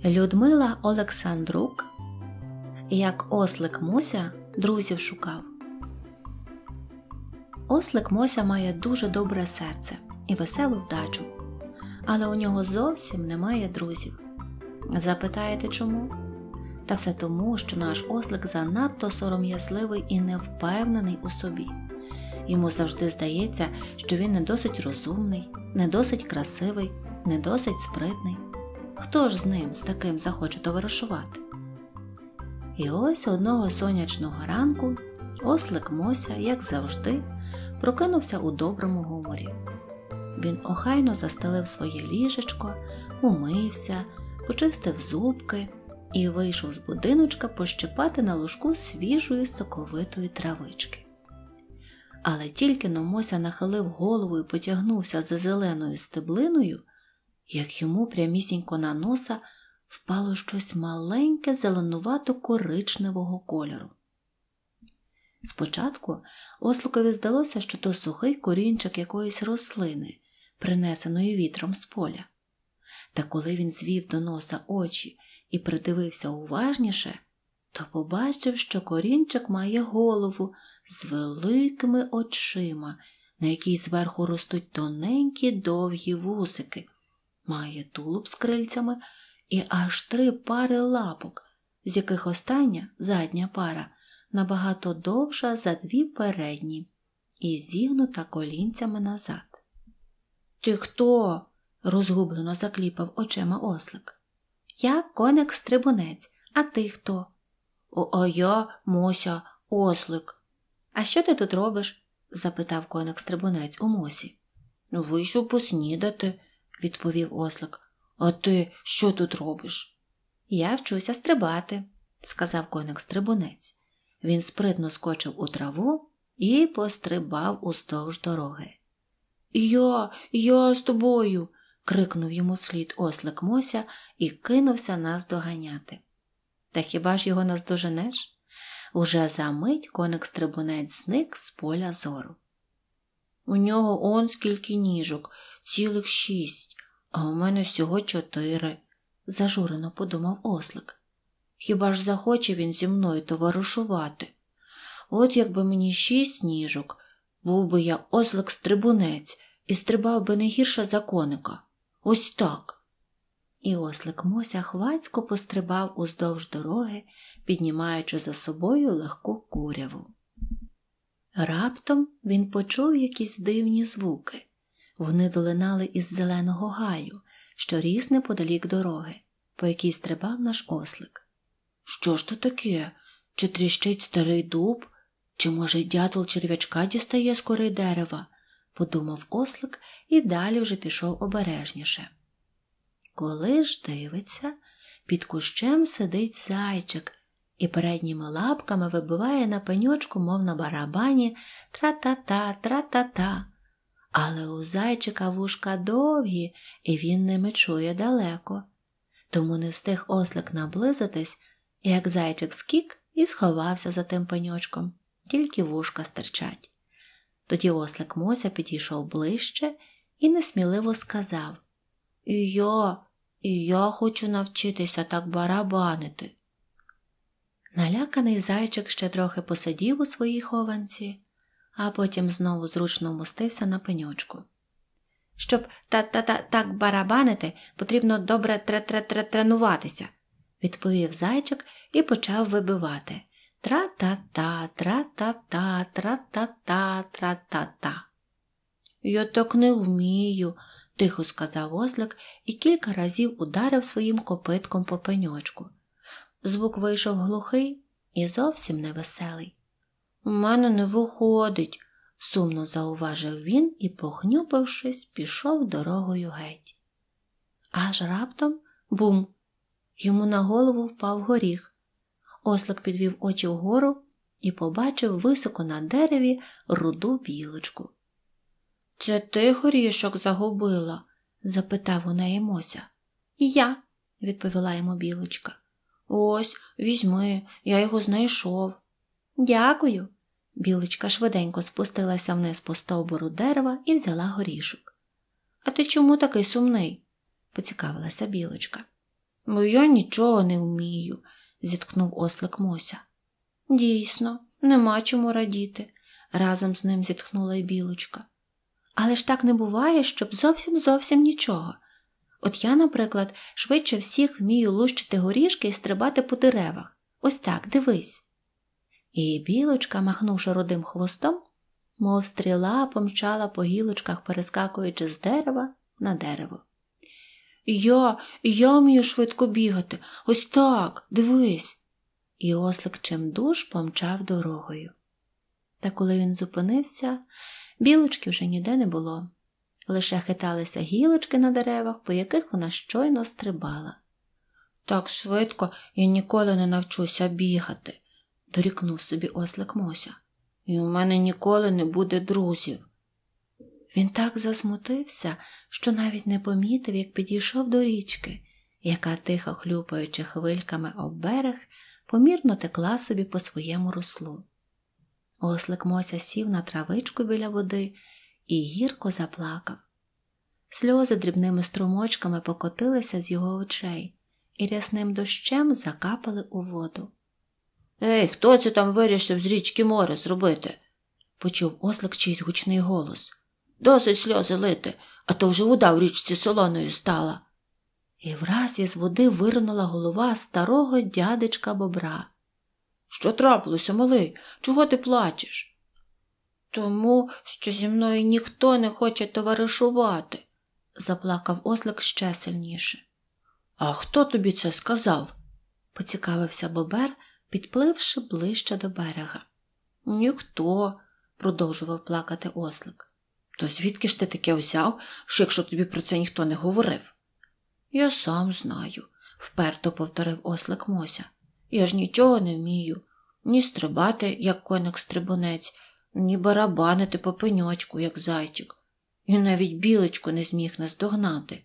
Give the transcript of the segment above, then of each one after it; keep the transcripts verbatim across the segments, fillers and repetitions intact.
Людмила Олександрук, як ослик Мося друзів шукав. Ослик Мося має дуже добре серце і веселу вдачу, але у нього зовсім немає друзів. Запитаєте, чому? Та все тому, що наш ослик занадто сором'язливий і невпевнений у собі. Йому завжди здається, що він не досить розумний, не досить красивий, не досить спритний. Хто ж з ним, з таким, захоче товаришувати? І ось одного сонячного ранку ослик Мося, як завжди, прокинувся у доброму гуморі. Він охайно застелив своє ліжечко, умився, почистив зубки і вийшов з будиночка пощипати на лужку свіжої соковитої травички. Але тільки но Мося нахилив голову і потягнувся за зеленою стеблиною, як йому прямісінько на носа впало щось маленьке зеленувато-коричневого кольору. Спочатку осликові здалося, що то сухий корінчик якоїсь рослини, принесеної вітром з поля. Та коли він звів до носа очі і придивився уважніше, то побачив, що корінчик має голову з великими очима, на якій зверху ростуть тоненькі довгі вусики, має тулуб з крильцями і аж три пари лапок, з яких остання, задня пара, набагато довша за дві передні і зігнута колінцями назад. «Ти хто?» – розгублено закліпав очима ослик. «Я коник-стрибунець, а ти хто?» «А я Мося, ослик». «А що ти тут робиш?» – запитав коник-стрибунець у Мосі. «Вийшов поснідати», – відповів ослик. «А ти що тут робиш?» «Я вчуся стрибати», – сказав коник-стрибунець. Він спритно скочив у траву і пострибав уздовж дороги. «Я, я з тобою!» – крикнув йому вслід ослик Мося і кинувся наздоганяти. Та хіба ж його наздоженеш? Уже за мить коник-стрибунець зник з поля зору. «У нього он скільки ніжок, цілих шість, а у мене всього чотири», – зажурено подумав ослик. «Хіба ж захоче він зі мною товаришувати? От якби мені шість ніжок, був би я ослик-стрибунець і стрибав би не гірше за коника. Ось так». І ослик Мося хвацько пострибав уздовж дороги, піднімаючи за собою легку куряву. Раптом він почув якісь дивні звуки. Вони долинали із зеленого гаю, що ріс неподалік дороги, по якій стрибав наш ослик. «Що ж то таке? Чи тріщить старий дуб? Чи, може, дятел черв'ячка дістає з кори дерева?» – подумав ослик і далі вже пішов обережніше. Коли ж дивиться, під кущем сидить зайчик і передніми лапками вибиває на пеньочку, мов на барабані, тра-та-та, тра-та-та. Але у зайчика вушка довгі, і він ними чує далеко. Тому не встиг ослик наблизитись, як зайчик скік і сховався за тим пеньочком, тільки вушка стирчать. Тоді ослик Мося підійшов ближче і несміливо сказав: «І я, і я хочу навчитися так барабанити». Наляканий зайчик ще трохи посидів у своїй хованці, а потім знову зручно вмостився на пеньочку. «Щоб та-та-та-так барабанити, потрібно добре тре-тре-тре-тренуватися», – відповів зайчик і почав вибивати. Тра-та-та, тра-та-та, тра-та-та, тра-та-та. «Я так не вмію», – тихо сказав ослик і кілька разів ударив своїм копитком по пеньочку. Звук вийшов глухий і зовсім невеселий. «У мене не виходить», – сумно зауважив він і, похнюпившись, пішов дорогою геть. Аж раптом – бум! Йому на голову впав горіх. Ослик підвів очі вгору і побачив високо на дереві руду білочку. «Це ти горішок загубила?» – запитав у неї Мося. «Я», – відповіла йому білочка. «Ось, візьми, я його знайшов». «Дякую». Білочка швиденько спустилася вниз по стовбуру дерева і взяла горішок. «А ти чому такий сумний?» – поцікавилася білочка. Бо я нічого не вмію, зітхнув ослик Мося. Дійсно, нема чому радіти, разом з ним зітхнула й Білочка. Але ж так не буває, щоб зовсім-зовсім нічого. От я, наприклад, швидше всіх вмію лущити горішки і стрибати по деревах. Ось так, дивись. І Білочка, махнувши рудим хвостом, мов стріла, помчала по гілочках, перескакуючи з дерева на дерево. Я, я вмію швидко бігати. Ось так, дивись. І ослик чимдуж помчав дорогою. Та коли він зупинився, Білочки вже ніде не було. Лише хиталися гілочки на деревах, по яких вона щойно стрибала. Так швидко я ніколи не навчуся бігати, дорікнув собі ослик Мося. І у мене ніколи не буде друзів. Він так засмутився, що навіть не помітив, як підійшов до річки, яка, тихо хлюпаючи хвильками об берег, помірно текла собі по своєму руслу. Ослик Мося сів на травичку біля води і гірко заплакав. Сльози дрібними струмочками покотилися з його очей і рясним дощем закапали у воду. «Ей, хто це там вирішив з річки море зробити?» – почув ослик чийсь гучний голос. «Досить сльози лити, а то вже вода в річці солоною стала». І враз із води виринула голова старого дядечка Бобра. «Що трапилося, малий? Чого ти плачеш?» «Тому, що зі мною ніхто не хоче товаришувати», – заплакав ослик ще сильніше. «А хто тобі це сказав?» – поцікавився Бобер, підпливши ближче до берега. «Ніхто», – продовжував плакати ослик. «То звідки ж ти таке взяв, що якщо тобі про це ніхто не говорив?» «Я сам знаю», – вперто повторив ослик Мося. «Я ж нічого не вмію. Ні стрибати, як коник-стрибунець, ні барабанити по пеньочку, як зайчик. І навіть білочку не зміг наздогнати».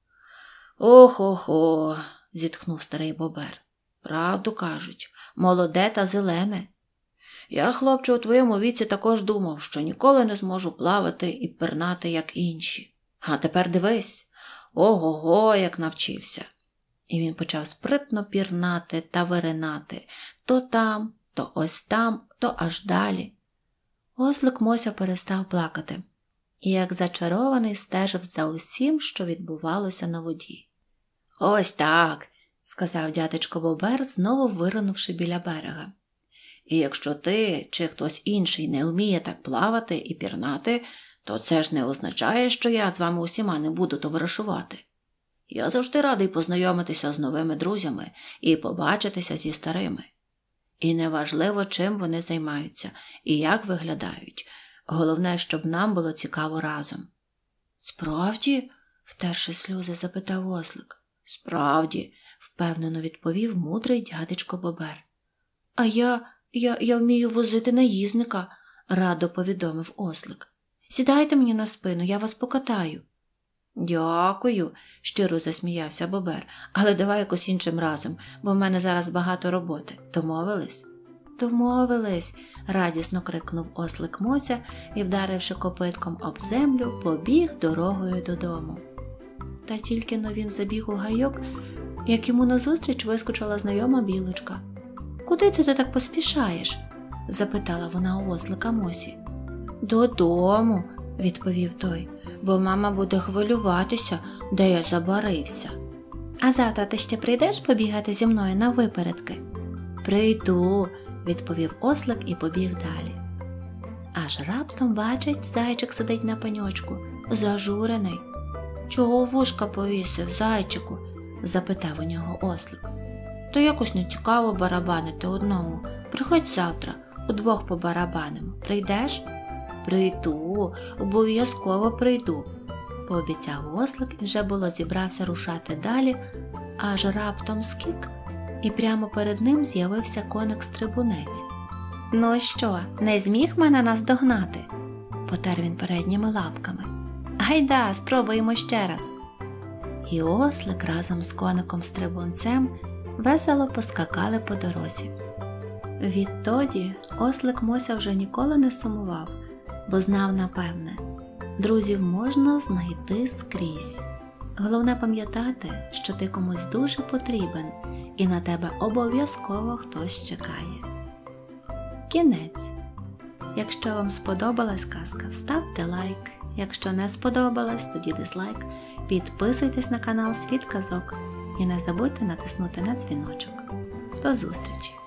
«Ох-охо», – зітхнув старий Бобер. «Правду кажуть, молоде та зелене. Я, хлопче, у твоєму віці також думав, що ніколи не зможу плавати і пірнати, як інші. А тепер дивись, ого-го, як навчився». І він почав спритно пірнати та виринати то там, то ось там, то аж далі. Ослик Мося перестав плакати і, як зачарований, стежив за усім, що відбувалося на воді. «Ось так», – сказав дядечко Бобер, знову виринувши біля берега. «І якщо ти чи хтось інший не вміє так плавати і пірнати, то це ж не означає, що я з вами усіма не буду товаришувати. Я завжди радий познайомитися з новими друзями і побачитися зі старими. І неважливо, чим вони займаються і як виглядають. Головне, щоб нам було цікаво разом». «Справді?» – втерши сльози, запитав ослик. «Справді», – впевнено відповів мудрий дядечко Бобер. «А я, я, я вмію возити наїзника», – радо повідомив ослик. «Сідайте мені на спину, я вас покатаю». «Дякую», – щиро засміявся Бобер, «але давай якось іншим разом, бо в мене зараз багато роботи. Домовились?» «Домовились», – радісно крикнув ослик Мося і, вдаривши копитком об землю, побіг дорогою додому. Та тільки но він забіг у гайок, як йому назустріч вискочила знайома Білочка. «Куди це ти так поспішаєш?» – запитала вона у ослика Мосі. «Додому», – відповів той, «бо мама буде хвилюватися, де я забарився». «А завтра ти ще прийдеш побігати зі мною на випередки?» «Прийду», – відповів ослик і побіг далі. Аж раптом бачить, зайчик сидить на пеньочку, зажурений. «Чого вушка повісив, зайчику?» – запитав у нього ослик. «То якось не цікаво барабанити одному. Приходь завтра, удвох побарабанимо. Прийдеш?» «Прийду, обов'язково прийду», – пообіцяв ослик і вже було зібрався рушати далі, аж раптом скік, і прямо перед ним з'явився коник-стрибунець. «Ну що, не зміг мене наздогнати?» – потер він передніми лапками. «Гайда, спробуємо ще раз». І ослик разом з коником-стрибунцем весело поскакали по дорозі. Відтоді ослик Мося вже ніколи не сумував, бо знав напевне, друзів можна знайти скрізь. Головне пам'ятати, що ти комусь дуже потрібен і на тебе обов'язково хтось чекає. Кінець. Якщо вам сподобалась казка, ставте лайк. Якщо не сподобалась, тоді дизлайк. Підписуйтесь на канал Світ казок і не забудьте натиснути на дзвіночок. До зустрічі!